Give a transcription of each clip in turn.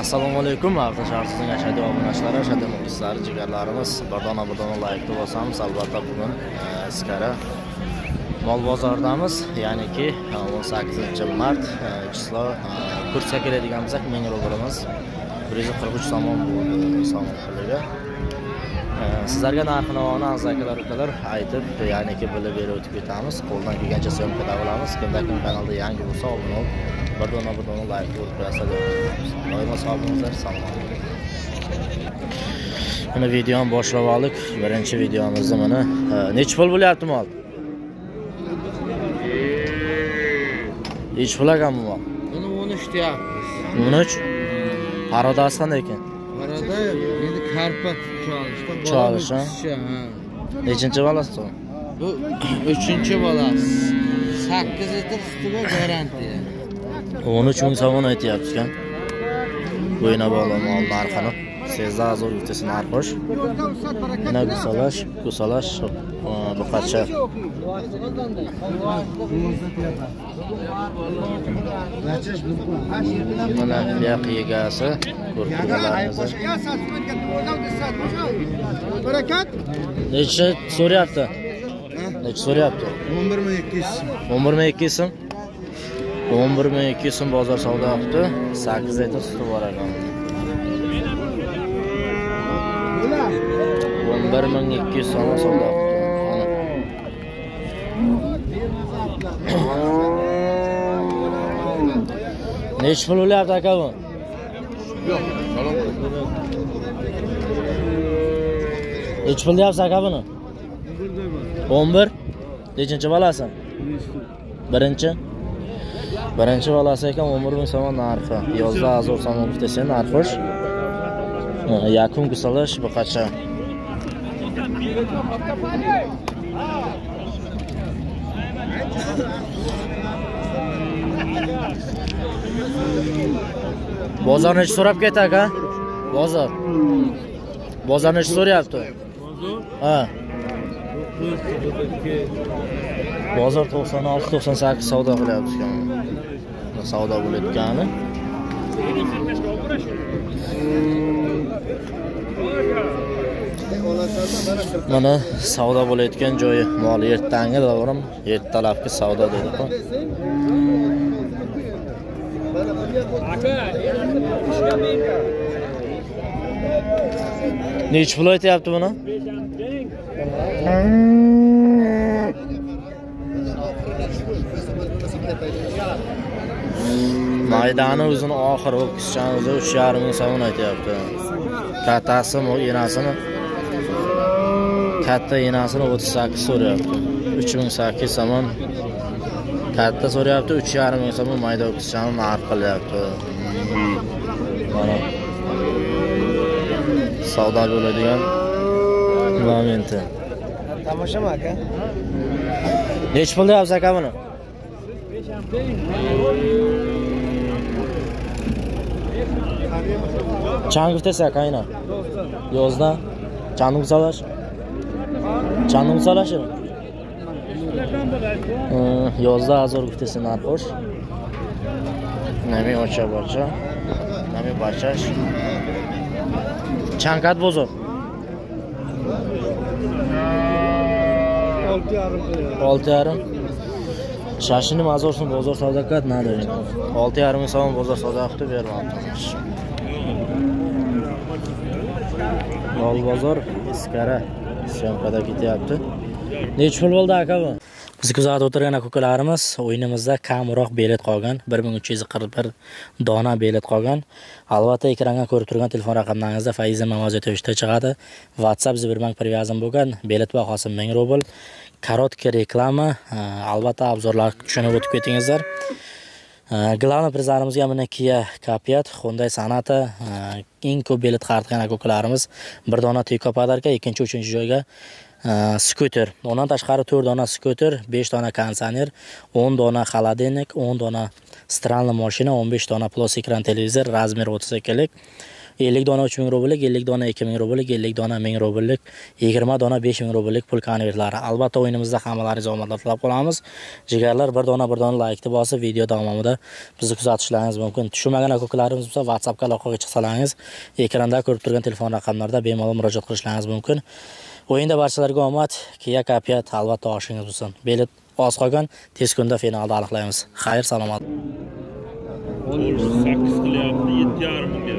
Assalomu alaykum, sizning ashaddiy obunachilar, ashaddiy muxlislar, jigarlarimiz. Birdona laykni bosamiz. Albatta bugun iskara mol bozordamiz. Ya'niki 18-mart chislo kursga keladigan bo'lsak, 1000 rublimiz 143 somon bo'ldi somon puliga. Sizlarga narx-navoni azakalar ukalar aytib, ya'niki bilib berib o'tib ketamiz. Qo'ldan kelgancha syomkada bo'lamiz. Kimda kim kanalda yangi bo'lsa, obuna ol. Birdona like bo'lib qo'yasa deb. Doimo sog'lig'ingizlar, salom. Mana videoni boshlab oldik. Birinchi videomizda mana necha pul bo'lyapti mol? Necha pul ekan bu mol? Buni 13 deyapmiz. 13? Parodasi qanday ekan? Paroda endi karpat chalishda Chalish, ha? Nechinchi bolasi bu? Bu 3-chi bolasi. 8 litr sutiga garantiya. 13 ming somon aytyapsiz-kan. Bo'yna bog'la mol narxini. Sizda azor yutisi narx xo'sh. Yana gusalash bu qancha? Mana yoq egasi ko'rpalarimiz. Barakat. Necha so'rayapti? Necha so'rayapti? 11200 so'm. 11200 so'm bozor savdo qildi. 8 litr suti bor ekan. 11200 so'm savdo qildi. Necha pul bo'lyapti aka bu? Yo'q, salom. Necha pul deyapsiz aka buni? 11. Nechinchi bolasi? Birinchi bolasi ekan 11 ming so'm narxi. Yozda azor somon desa narx xo'sh. Yakun gusalash bu qancha? Bozor necha so'rab ketdi aka? Bozor necha so'rayapti? Ha. Bozor 96-98 savdo qilyapti ekan. Savdo bo'layotgani. Mana savdo bo'layotgan joyi mol ertangi davrim, ertalabki savdo dedi-ku. Necha pul aytyapti buni? Maydani o'zini oxir o'qishchan o'zi 3,5 ming so'm aytyapti. Kattasimi, enasimi? Katta enasini 38 so'rayapti. 3800 so'm. Katta so'rayapti 3,5 ming so'm mayda o'qishchan narx qilyapti. Mana savdo bo'ladigan momenti. Tamoshami aka? Necha pul deyapsiz aka buni? Chang desa qayna. Yozda chanung salash. Yozda azor guftasi narx xo'sh. Nami ocha borcha. Nami barchash. Chankat bozor. 6,5. Shashini mazorsin bozor savdo qilat nada. 6,5 ming so'm bozor savdo qilib bermoqdamiz. Mol bozor iskara syomkada ketyapti. Necha pul bo'ldi aka bu? Biz kuzatib o'tirgan aka-ukalarimiz o'yinimizda kamroq belet qolgan, 1341 dona belet qolgan. Albatta ekranga ko'rib turgan telefon raqamlaringizda Faiza Mamazetovichda chiqadi. WhatsApp Sberbank привязан bo'lgan. Belet bahosi 1000 rubl. Korotka reklama, albatta obzorlar tushunib o'tib ketingizlar. Glava prizarimizga mana Kia Capiat, Hyundai Sonata, eng ko'p belet qaratgan aka-ukalarimiz bir dona Tiko podarka, ikkinchi, uchinchi joyga skuter. Undan tashqari 4 dona skuter, 5 dona konditsioner, 10 dona xolodilnik, 10 dona stralniy mashina, 15 dona plastik ekran televizor, razmer 32 lik. 50 dona 3000 rubllik, 50 dona 2000 rubllik, 50 dona 1000 rubllik, 20 dona 5000 rubllik pul konvertlari. Albatta o'yinimizda hammalaringizni omadli tilab qolamiz. Jigarlar bir dona laykni bosib, video davomida bizni kuzatishlaringiz mumkin. Tushunmagan aka-ukalarimiz bo'lsa WhatsAppga aloqaga chiqsalaringiz, ekranda ko'rib turgan telefon raqamlarida bemalol murojaat qilishlaringiz mumkin. O'yinda barchalarga omad, kiya kayfiyat, albatta oshingiz bo'lsin. Bilet oz qolgan, tez kunda finalda aniqlaymiz. Xayr, salomat. 8 qilyapti, 7,5 mingga.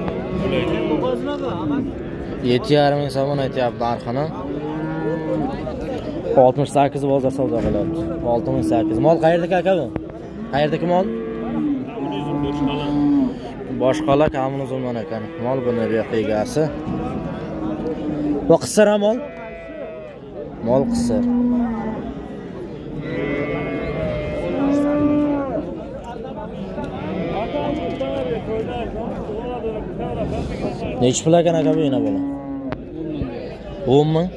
7,5 ming so'm aytyapti narxini. 68 bozor savdo qilyapti. 6800. Mol qayerdaki aka bu? Qayerdaki mol? Boshqalar kommunizmdan ekan. Mol buni bu yoqqa egasi. Bu qisir mol? Mol qisir. Nechi pul ekan aka bu yana bola? 10 ming.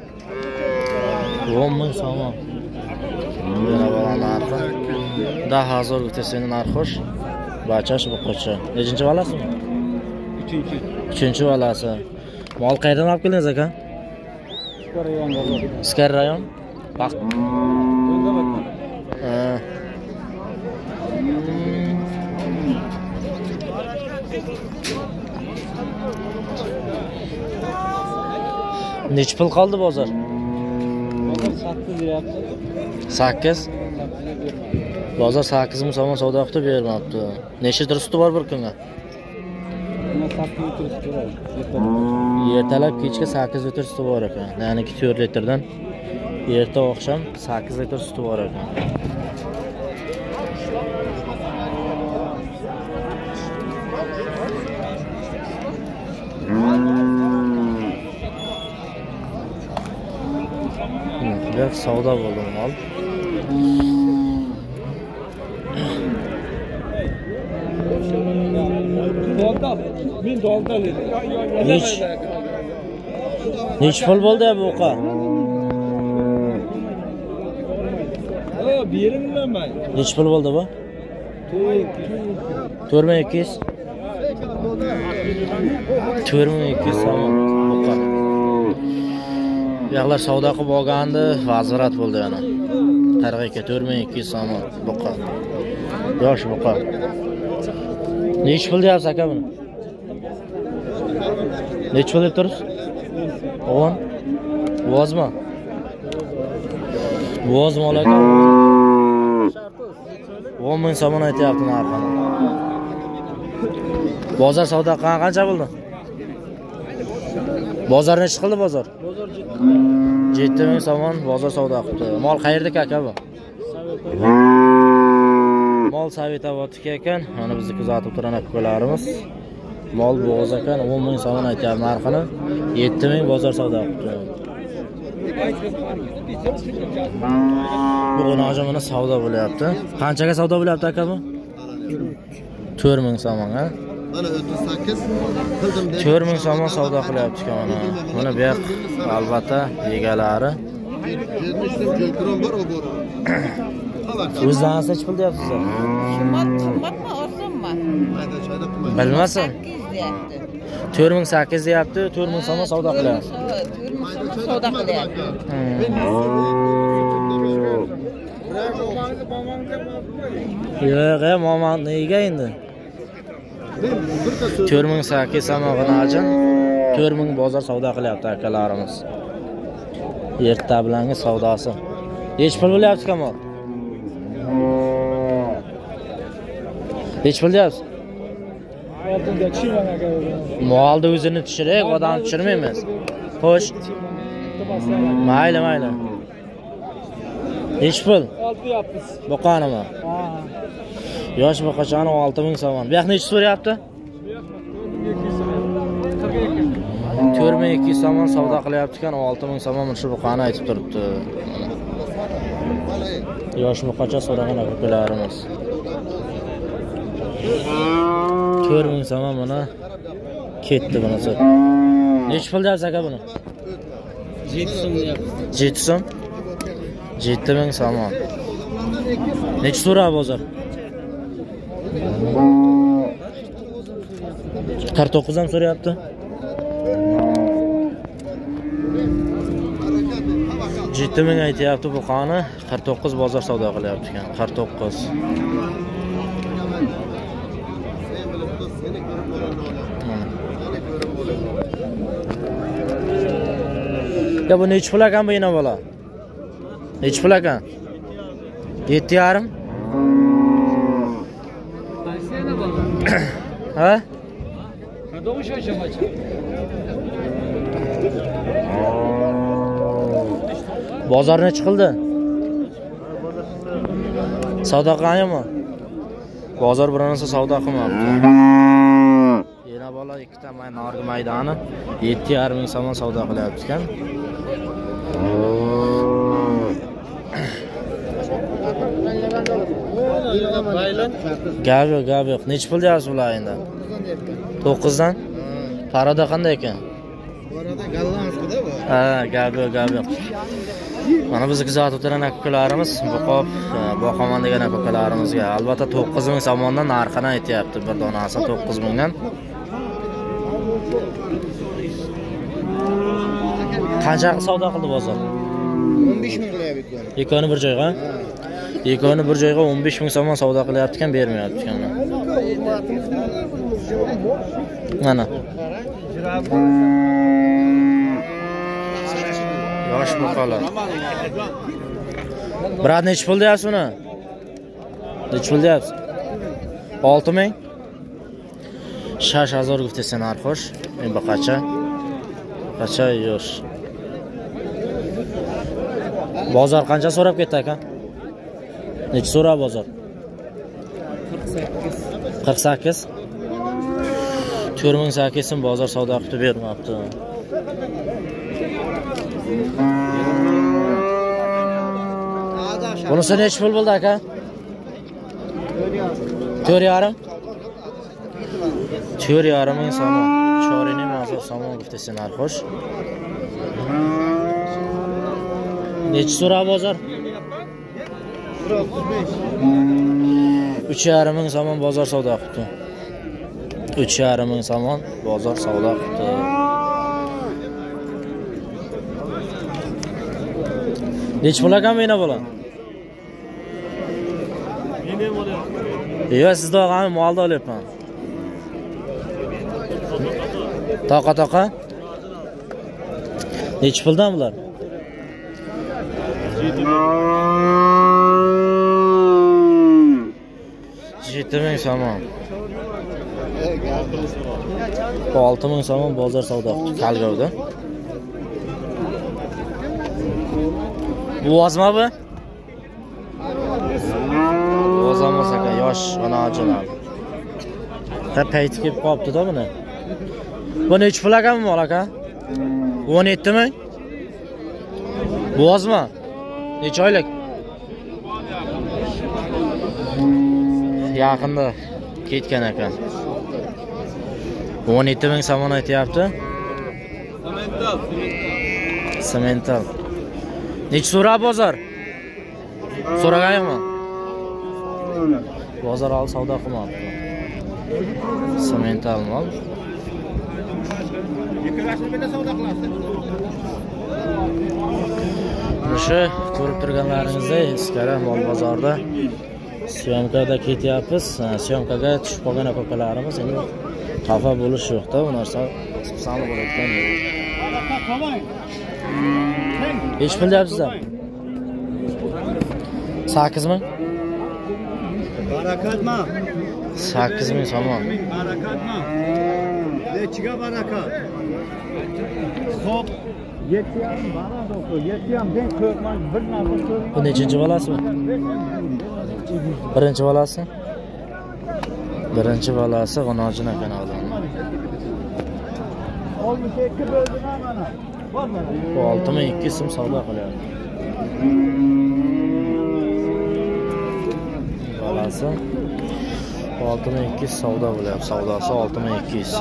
10 ming so'm. Yana bola narxi. Da hazır ötesinin narxi xo'sh. Bachash bu qo'cha. Nechinchi balasimi? 3-chi balasi. Mol qayerdan olib keldingiz aka? Iskar rayon. Baq. Nechi pul qoldi bozor? Bozor 8 deyapti. 8. Bozor 8 ming so'm savdo qilib bermabdi. Necha litr suti bor bir kunga? 8 litr suti bor. Ertalab kechga 8 litr suti bor ekan. Ya'ni 2-4 litrdan erta oqshom 8 litr suti bor ekan. Bir savdo bo'ldi mol. Nechi pul bo'ldi bu oqa? Berilmayman. Nechi pul bo'ldi bu? 4200. 4200 so'm oqa. Yaqlar savdo qilib olgandi, vazirat bo'ldi yana. 42 4200 so'm buqa. Yosh buqa. Nechi pul deyapsiz aka buni? Nechi pul deb turibsiz? 10. Vozmi? Vozmi aka? 10 ming so'm aytyapti narxini. Bozor savdo qilgan qancha bo'ldi? Bozor nechi qildi bozor? Bozor 7 ming so'm bozor savdo qildi. Mol qayerdaki aka bu? Mol Savitobodniki ekan. Mana bizni kuzatib turgan aka-ukalarimiz. Mol bo'g'iz ekan, 10 ming so'm aytyapti narxini. 7 ming bozor savdo qildi. Bugun hojimini savdo bo'lyapti. Qanchaga savdo bo'lyapti aka bu? 4 ming so'm, ha? Mana 38 qildim deb 4 ming so'm savdo qilyapti mana. Buni bu yoq albatta egalari. 70 so'm jo'kron bor u bor. O'zlaringiz nechi pul deyapsiz? Qimmatmi, osonmi? Mayda choyda qimmat. Bilmasin. 8 deyapti. 4800 deyapti, 4 ming so'm savdo qilyapti. 4 ming so'm savdo qilyapti. Yo'q, momon nega endi? 4800 so'm g'inajin, 4000 bozor savdo qilyapti akalarimiz. Erta bilangi savdosi. Hech pul bo'lyapti kamol. Hech pul deyapsiz? oltinga tushirman aka. Molni o'zini tushirib, odam tushirmaymiz. Xo'sh. Mayli. Hech pul. 6 yapmiz. Boqanimi? Ha. Yosh boqachani 6000 so'm. Bu yoq nechi so'rayapti? 4200 so'm savdo qilyapti ekan, 6000 so'm shu boqani aytib turibdi. Yosh boqacha so'ragan aka-ukalarimiz. 4000 so'm mana ketdi bunisi. Nechi pul deyapsiz aka buni? 7 so'm deyapmiz. 7 so'm? 7000 so'm. Nechi so'ra bozor? 49 ham so'rayapti. Ciddi ming aytyapti bu qoni, 49 bozor savdo qilyapti ekan. 49. Ya bu necha pul ekan bu yana bola? Necha pul ekan? 7,5. Ha? Bozor ne chiqildi? Savdo qilganmi? Bozor bironasi savdo qilmabdi. Yana bola ikkita nargi maydoni 7,5 ming so'm savdo qilyapti ekan. Gap yo'q. Necha pul deyapsiz ular endi? 9dan. Parada qanday ekan? Parada gallanskida bu. Ha, gap yo'q. Mana biz kuzatib o'tirgan akalarimiz boqib, boqaman degan akalarimizga albatta 9 ming so'mdan narxini aytyapti. Bir donasi 9 mingdan. Qancha savdo qildi bozor? 15 ming qilyapti. Ekoni bir joyga? Ekoni bir joyga 15 ming so'm savdo qilyapti ekan, bermayapti ekan. Mana. Yosh boqalar. Brat necha pul deyapsiz uni? Necha pul deyapsiz? 6 ming. 6000 gufta senar xo'sh. Men baqacha. Qacha yosh. Bozor qancha so'rab ketdi aka? Necha so'rab bozor? 48. 48 so'm bozor savdo qilib bermabdi. Bunisi necha pul bo'ldi aka? 4,5. 4,5 ming so'm. Chorini mazur so'm guftasi narxosh. Necha so'ra bozor? 3,5 ming so'm bozor savdo qildi. 3,5 ming so'm bozor savdo qildi. Necha pul ekan meni bola? Yo'q, sizda ham molda olyapman. Toqa. Necha puldan bular? 7 ming so'm. 6 ming so'm bozor savdo qildi Kalgavda. Bu ozma bu? Ozama saka yosh ona ajinal. Ta payti kelib qolibdi-da buni. Bu necha pul ekan bu aka? 17 ming. Bu ozma. Necha oylik? Yaqinda ketgan ekan. 17 ming so'm aytyapti. Semental. Necha so'ra bozor? So'raganmi? Bozor al savdo qilmoqda. Semental mol. O'sha ko'rib turganlaringizdek, iskara mol bozorda syomkada ketyapmiz. Syomkaga tushib qolgan akalarimiz endi xafa bo'lish yo'q-da, bu narsa qisqasini bo'layotgan yo'q. Hech pul deyapsiz-da? 8 ming? Barakatma. 8 ming so'm. Barakatma. Nechiga barakat? Xo'p, 7,5 barak o'qi, 7,5 ben ko'rman, bir narsa ko'rman. Bu nechinchi bolasimi? Birinchi bolasi? Birinchi bolasi g'onojin ekan odam. 12 bo'ldi mana. Bu 6200 so'm savdo qilyapti. Bolasi 6200 savdo bo'lyapti. Savdosi 6200.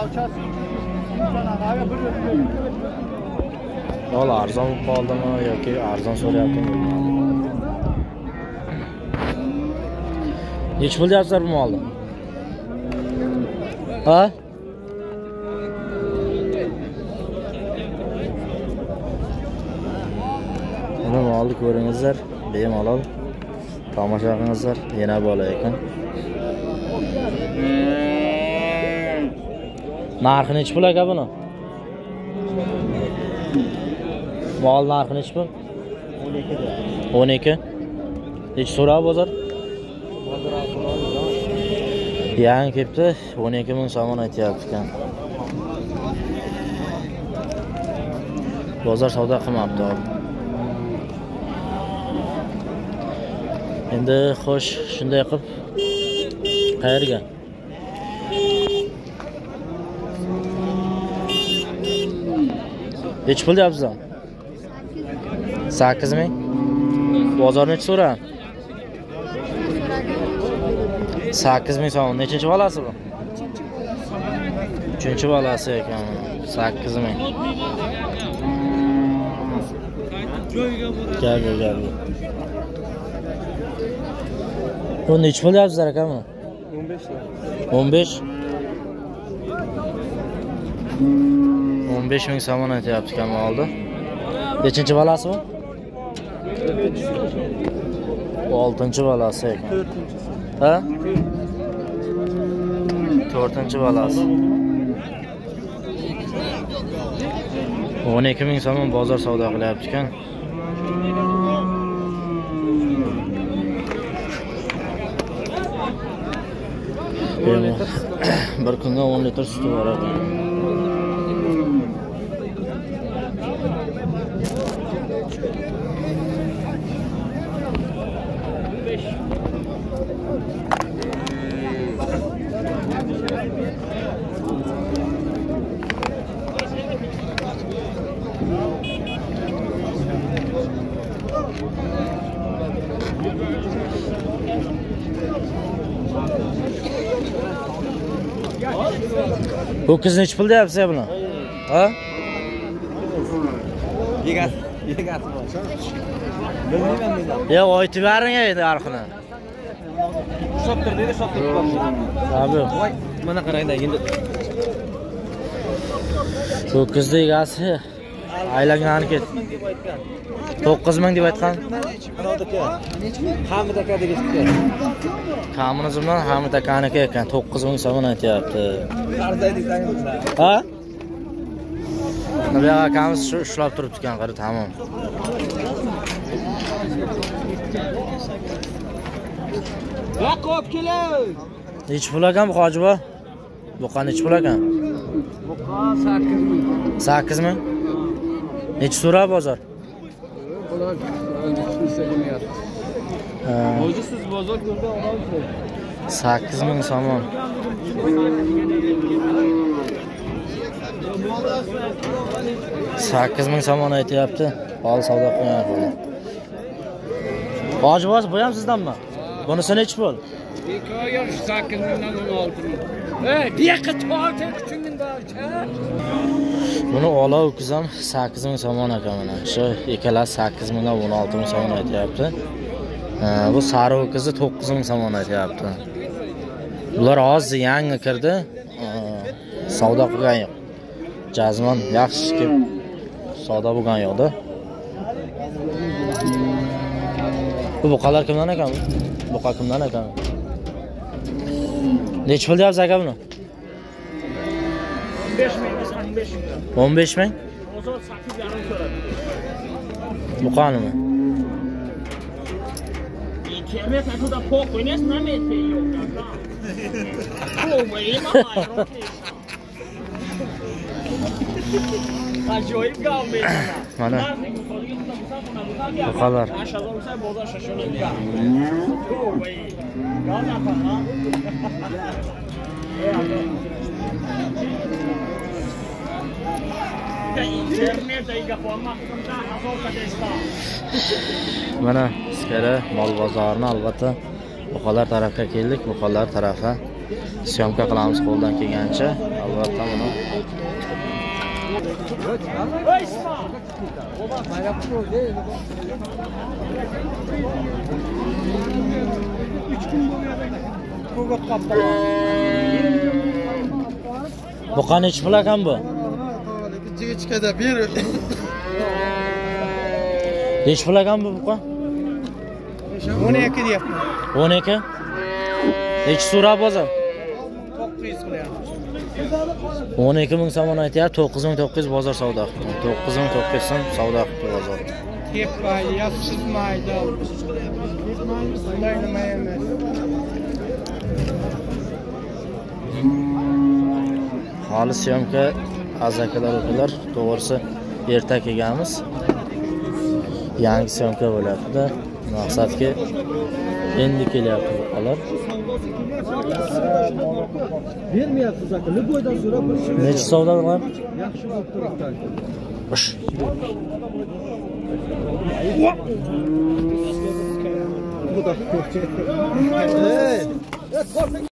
Yo'q, arzon qoldimi yoki arzon so'rayaptimi? Necha pul deyapsizlar bu molni? Ha? molni ko'ringizlar, bemalol tomosha qilingizlar. Yana bola ekan. Narxi necha pul aka buni? Mol narxi necha pul? 12. Necha so'rab bozor? Yangi kelibdi, 12 ming so'm aytyapti ekan. Bozor savdo qilmabdi. Endi xo'sh, shunday qilib qayerga? Necha pul deyapsiz? 8 ming. Bozor necha so'ra? 8 ming so'm. Nechinchi bolasi bu? 3-chi bolasi ekan. 8 ming. Gel. Bu necha pul deyapsizlar aka buni? 15. 15 ming so'm aytyapti ekan oldi. Nechinchi bolasi bu? 6-chi bolasi ekan. Ha? 4-chi bolasi. 12 ming so'm bozor savdo qilyapti ekan. Bir kunga 10 litr sut beradi. Bu kız necha pul deyapsiz buni? Ha? Yegas. Bilmayman men. Ya aytib bering edi narxini. Sottir dedi, sottir. Abi. Voy, mana qarangda endi. Bu qizni egasi aylangani ket. 9 ming deb aytgan. Hamid aka degizdi. Kommunizmdan Hamid akaniki ekan 9 ming so'm aytyapti. Qarzaydik. Ha? Nima akamiz shu ushlab turibdi ekan, qara tamom. Ya qo'yib kelay. Necha pul ekan bu hojiba? Bu qani necha pul ekan? Bu 8 ming. 8 ming? Necha so'ra bozor? Bular tushunsa bo'lmayapti. O'zi siz bozor ko'rgan odamsiz. 8 ming so'm. Sakkiz ming so'm aytyapti. Hol savdo qilmayapti. Hojiba, bu ham sizdanmi? Bunisi necha pul? Hikoya 8 mingdan 16 ming. Diyaqa to'g'ri kuchingda. Buni ola o'kizam 8 ming so'm ekan mana. Shu ikkalasi 8 mingdan 16 ming so'm aytyapti. Bu sari o'kizi 9 ming so'm aytyapti. Bular hozir yangi kirdi. Savdo qilgan yo'q. Jazmon yaxshi kelib savdo bo'lgan yo'qda. Bu buqalar kimdan ekan? Buqa kimdan ekan? Necha pul deyapsiz aka buni? 15 ming. Bozor 8,5 so'radi. Buqanimi? Internet da pouco, e nesse não é meio. Pô, aí não vai. Ajoy gal mesmo. Mana. Buqalar. Aşağıdan sen bozar şaşırıyor ya. Pô, aí. Gal na fala. İnternet aí yapma. Mana iskara mol bozorini albatta buqalar tarafga keldik. Buqalar tarafga syomka qilamiz qo'ldan kelgancha. Albatta buni buqa necha pul ekan bu? Nechi pul ekan bu buqa? 12 deyapman. 12. Nechi so'rab bozor? 900 qilyapman. 12 ming so'm aytyapti, 9900 bozor savdo qildi. 9900 so'm savdo qildi bozor. Tepay, yaxshiz maydon. Bunday nima emas. Hali syomka azakalar ukalar, to'g'risi erta kelganmiz. Yangi syomka bo'lyapti-da. Maqsadki endi kelyapti buqalar. Bermayapsiz aka, Liboydan so'rab bir şey. Necha savdo qilib? Yaxshi bo'lib turibdi. Ush. Xudo.